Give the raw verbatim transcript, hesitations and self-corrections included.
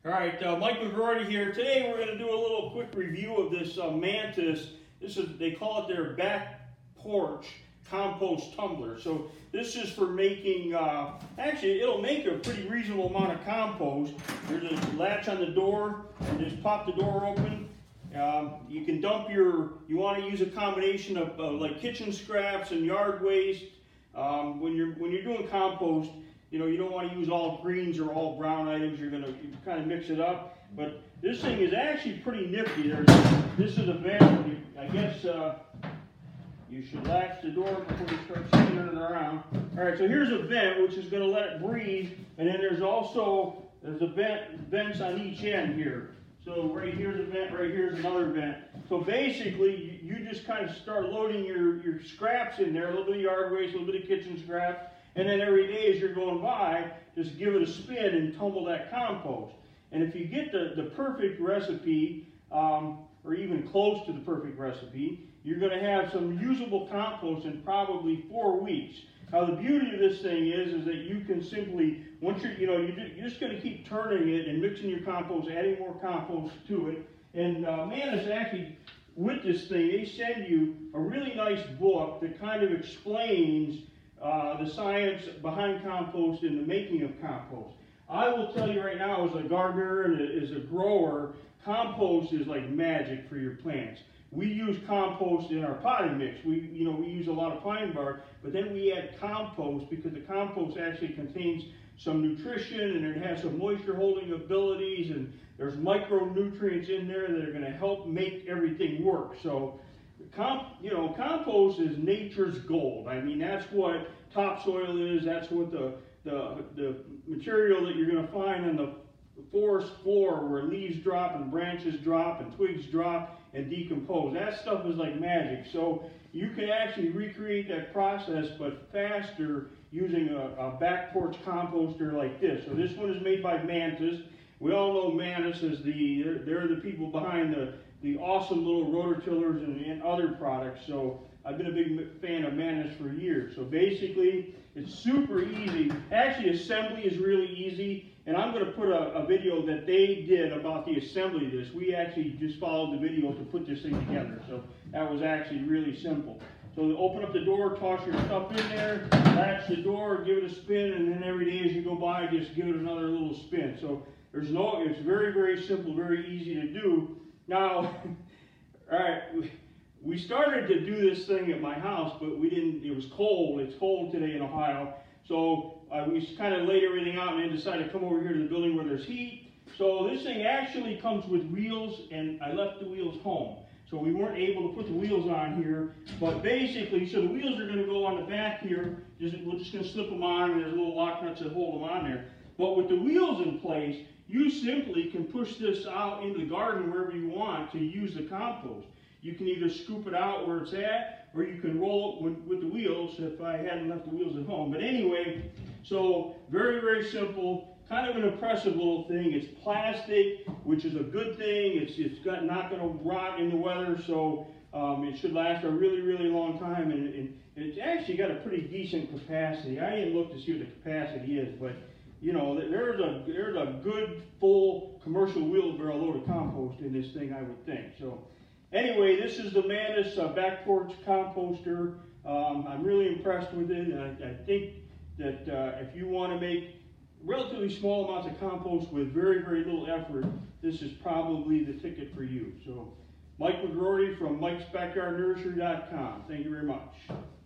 All right, uh, Mike McGroarty here. Today we're going to do a little quick review of this uh, Mantis. This is, they call it their back porch compost tumbler. So this is for making, uh, actually it'll make a pretty reasonable amount of compost. There's a latch on the door, and just pop the door open. Um, you can dump your, you want to use a combination of uh, like kitchen scraps and yard waste. Um, when you're when you're doing compost, you know, you don't want to use all greens or all brown items. You're going to kind of mix it up. But this thing is actually pretty nifty. There's, this is a vent. You, I guess uh, you should latch the door before you start spinning it around. All right, so here's a vent which is going to let it breathe. And then there's also, there's a vent, vents on each end here. So right here's a vent, right here's another vent. So basically, you, you just kind of start loading your, your scraps in there, a little bit of yard waste, a little bit of kitchen scraps. And then every day as you're going by, just give it a spin and tumble that compost. And if you get the, the perfect recipe, um, or even close to the perfect recipe, you're going to have some usable compost in probably four weeks. Now the beauty of this thing is, is that you can simply, once you're, you know, you're just going to keep turning it and mixing your compost, adding more compost to it. And uh, Mantis actually, with this thing, they send you a really nice book that kind of explains Uh, the science behind compost and the making of compost. I will tell you right now, as a gardener and as a grower, compost is like magic for your plants. We use compost in our potting mix. We, you know, we use a lot of pine bark, but then we add compost because the compost actually contains some nutrition and it has some moisture holding abilities, and there's micronutrients in there that are going to help make everything work. So Com, you know, compost is nature's gold. I mean, that's what topsoil is. That's what the, the, the material that you're going to find on the forest floor where leaves drop and branches drop and twigs drop and decompose. That stuff is like magic. So you can actually recreate that process, but faster, using a, a back porch composter like this. So this one is made by Mantis. We all know Mantis is the, they're, they're the people behind the the awesome little rototillers and, and other products. So I've been a big fan of Mantis for years. So basically, it's super easy. Actually, assembly is really easy, and I'm going to put a, a video that they did about the assembly of this. We actually just followed the video to put this thing together. So that was actually really simple. So open up the door, toss your stuff in there, latch the door, give it a spin, and then every day as you go by, just give it another little spin. So there's no, it's very, very simple, very easy to do. Now, all right, we started to do this thing at my house, but we didn't, it was cold. It's cold today in Ohio. So uh, we kind of laid everything out and then decided to come over here to the building where there's heat. So this thing actually comes with wheels, and I left the wheels home. So we weren't able to put the wheels on here. But basically, so the wheels are going to go on the back here. Just, we're just going to slip them on, and there's little lock nuts that hold them on there. But with the wheels in place, you simply can push this out into the garden wherever you want to use the compost. You can either scoop it out where it's at, or you can roll it with, with the wheels if I hadn't left the wheels at home. But anyway, so very, very simple, kind of an impressive little thing. It's plastic, which is a good thing. It's, it's got, not going to rot in the weather, so um, it should last a really, really long time. And, and it's actually got a pretty decent capacity. I didn't look to see what the capacity is, but you know, there's a there's a good full commercial wheelbarrow load of compost in this thing, I would think. So anyway, this is the Mantis uh, back porch composter. Um, I'm really impressed with it, and I, I think that uh, if you want to make relatively small amounts of compost with very, very little effort, this is probably the ticket for you. So Mike McGroarty from Mikes Backyard Nursery dot com. Thank you very much.